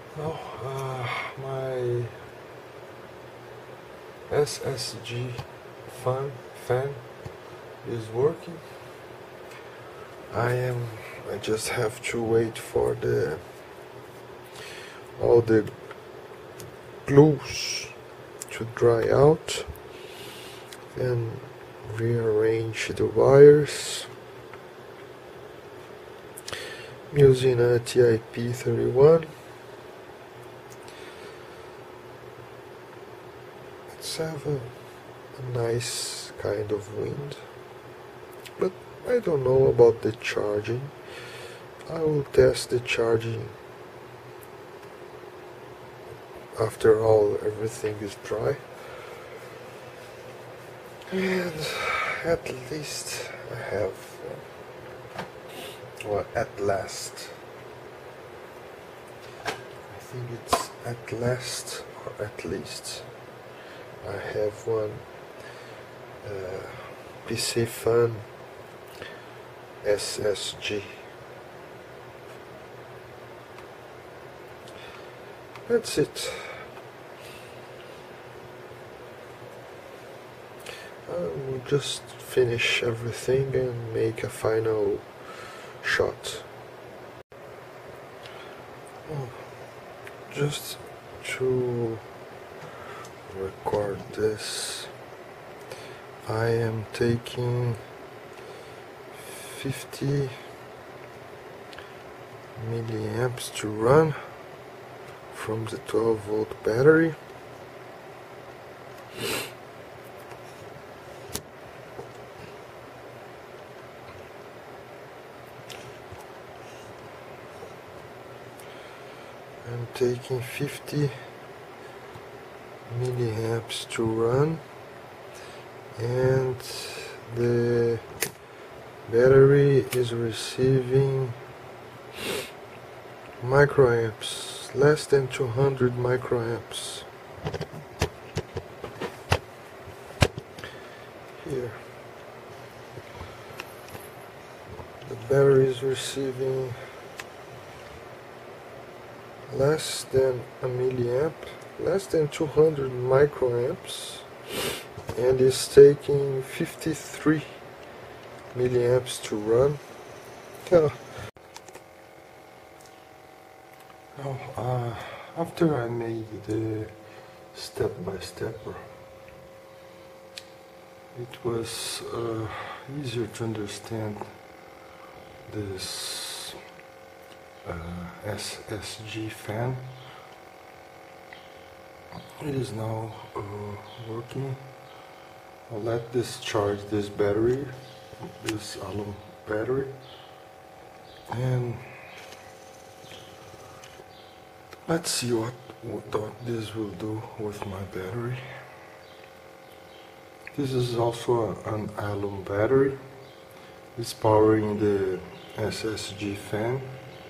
Well, my SSG fan is working. I just have to wait for all the glues to dry out and rearrange the wires. I'm using a TIP31. Let's have a nice kind of wind, but I don't know about the charging. I will test the charging after everything is dry. And at least I have, well, at last, I think it's at last or at least, I have one PC Fan SSG. That's it. We'll just finish everything and make a final shot. Just to record this, I am taking 50 milliamps to run from the 12-volt battery. I'm taking 50 milliamps to run, and the battery is receiving microamps, less than 200 microamps. Here, the battery is receiving less than a milliamp, less than 200 microamps, and is taking 53 milliamps to run. After I made the step-by-stepper, it was easier to understand this SSG fan. It is now working. I'll let this charge this battery, this alum battery, and let's see what this will do with my battery. This is also an alum battery. It's powering the SSG fan.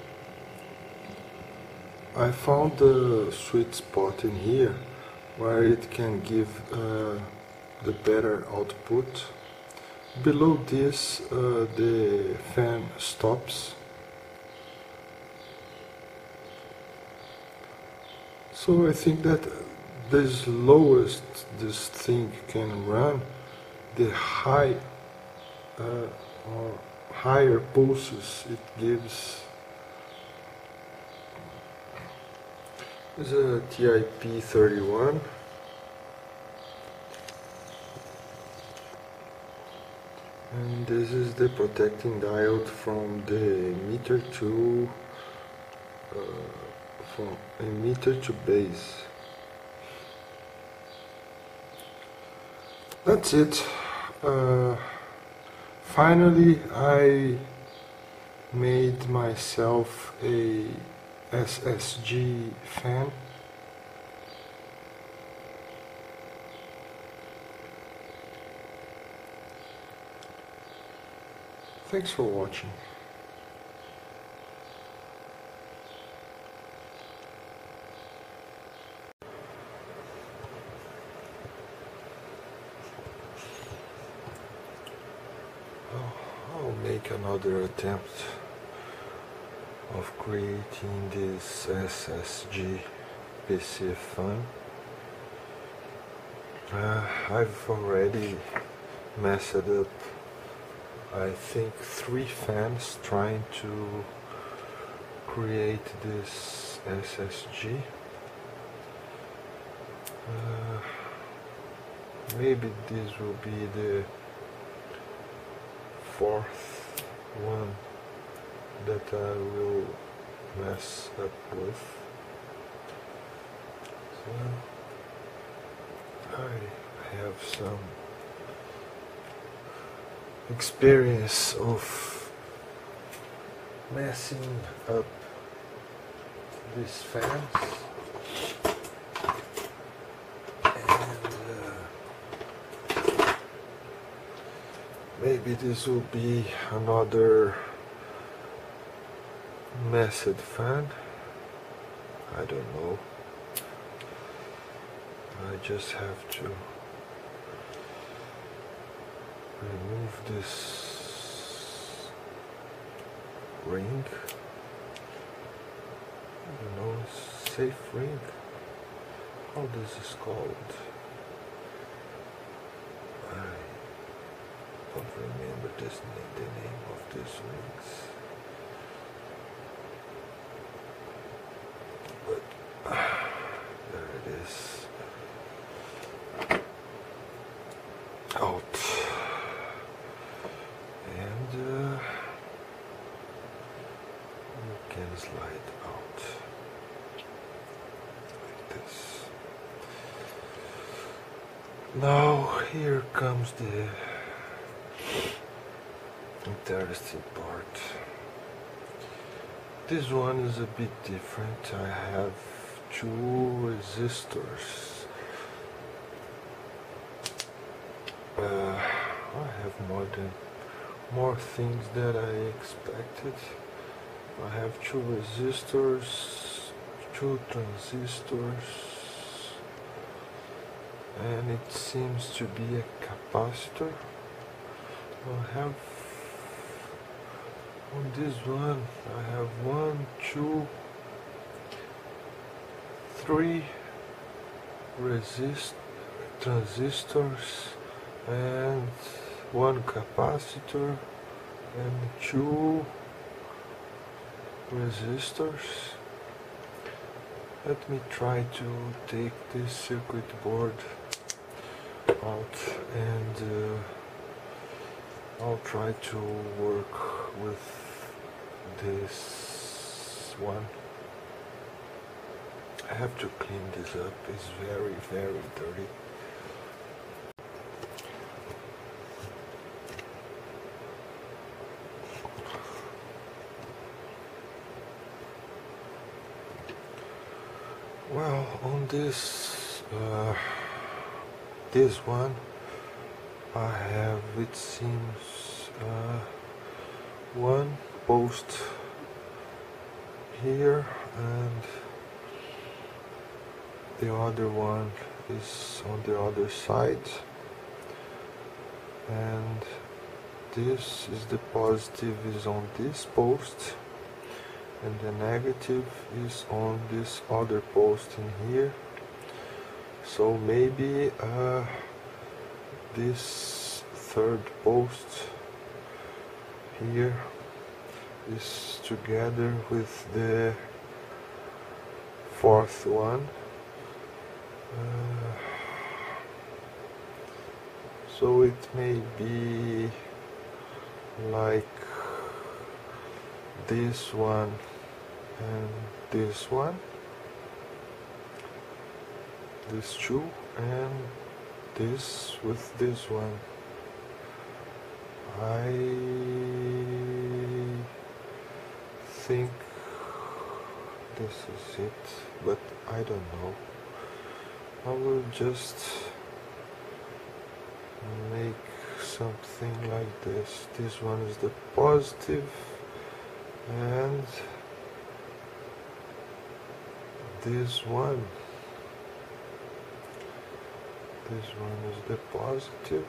I found the sweet spot in here where it can give the better output. Below this the fan stops. So I think that the lowest this thing can run, the or higher pulses it gives. This is a TIP31. And this is the protecting diode from the emitter to base. That's it. Finally, I made myself a SSG fan. Thanks for watching. I'll make another attempt of of creating this SSG PC Fan. I've already messed up, I think, 3 fans trying to create this SSG. Maybe this will be the 4th one that I will mess up with. So I have some experience of messing up these fans, and maybe this will be another messed fan. I don't know. I just have to remove this ring. I don't know, safe ring. How this is called? I don't remember the name of these rings. But there it is. Out. And you can slide out like this. Now here comes the interesting part. This one is a bit different. I have 2 resistors. I have more things that I expected. I have 2 resistors, 2 transistors, and it seems to be a capacitor. I have on this one, I have 1, 2, 3 transistors and 1 capacitor and 2 resistors. Let me try to take this circuit board out, and I'll try to work with this one. I have to clean this up. It's very, very dirty. Well, on this one, I have, it seems, 1 post here, and the other one is on the other side, and this is the positive is on this post, and the negative is on this other post in here. So maybe this 3rd post here is together with the 4th one. So it may be like this one and this one, these 2, and this with this one. I think this is it, but I don't know. I will just make something like this. This one is the positive, and this one is the positive,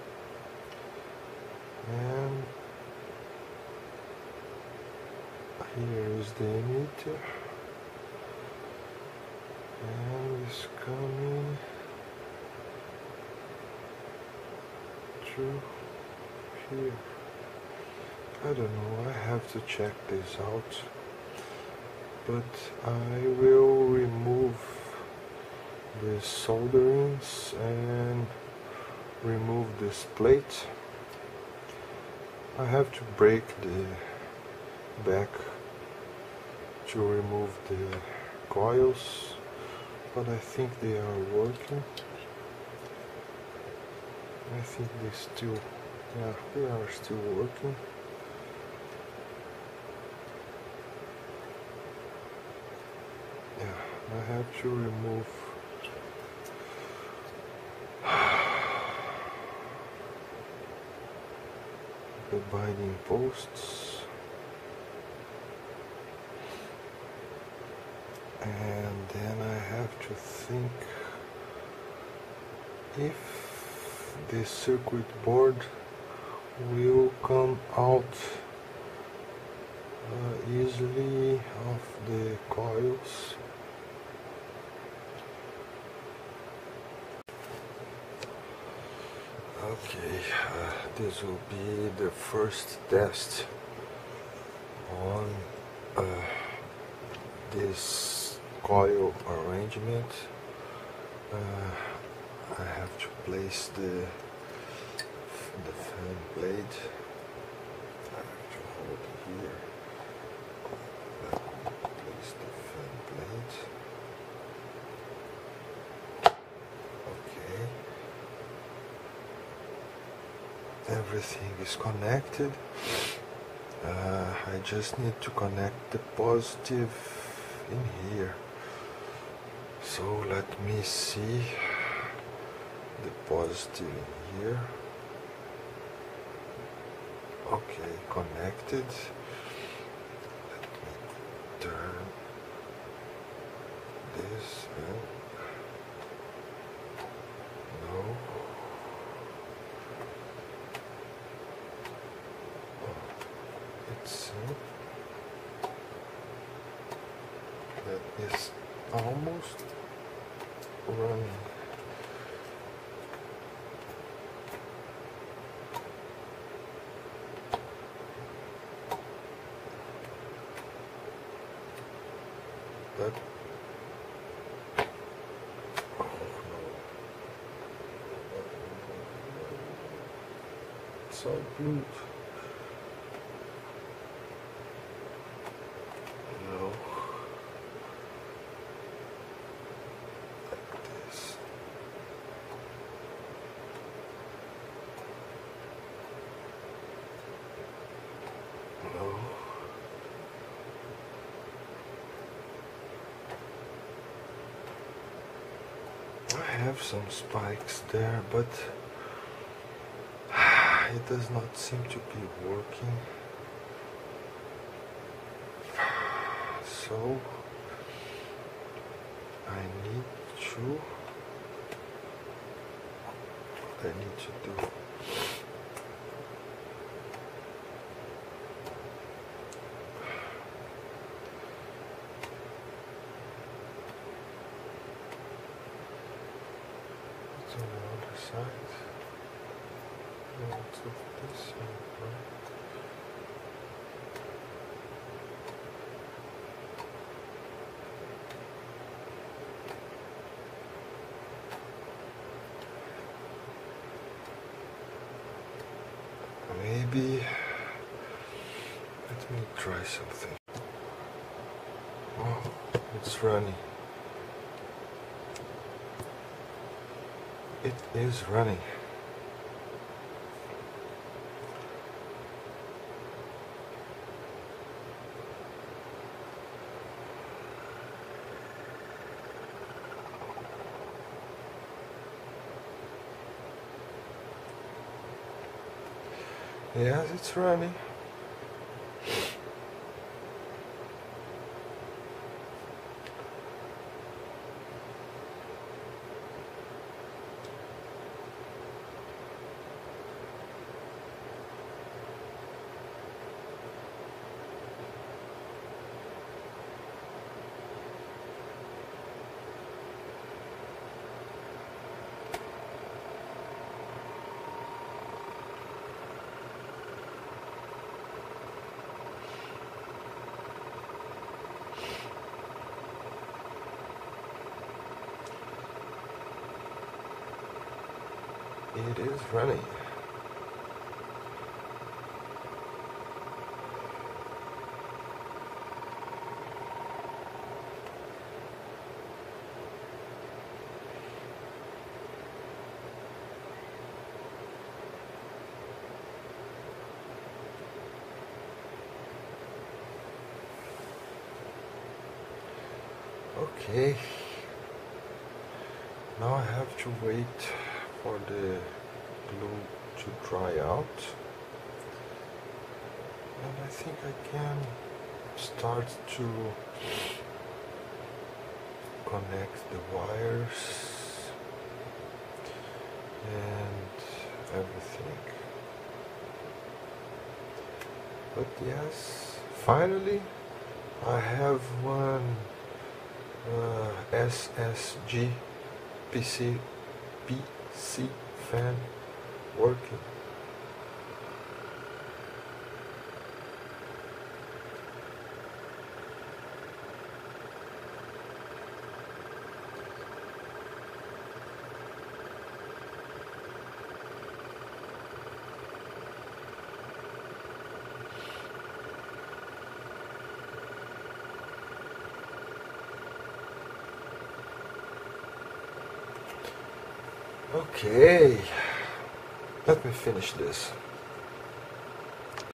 and Here is the emitter, and it's coming through here. I don't know, I have to check this out, but I will remove the solderings and remove this plate. I have to break the back to remove the coils, but I think they are working. I think they are still working. Yeah, I have to remove the binding posts, and then I have to think if the circuit board will come out easily of the coils. Okay, this will be the first test on this coil arrangement. I have to place the fan blade. I have to hold it here. Place the fan blade. Okay. Everything is connected. I just need to connect the positive in here. So let me see the positive in here. Okay, connected. Let me turn this and no. It's that is almost running. But oh no, it's all glued. No, like this. No. I have some spikes there, but it does not seem to be working. So I need to do it's on the other side. No, it's of this side, right? Maybe let me try something. Oh, it's running. It is running. Yes, it's running. it is running. Okay, now I have to wait for the glue to dry out, and I think I can start to connect the wires and everything. But yes, finally I have one SSG PC Fan working. Okay, let me finish this.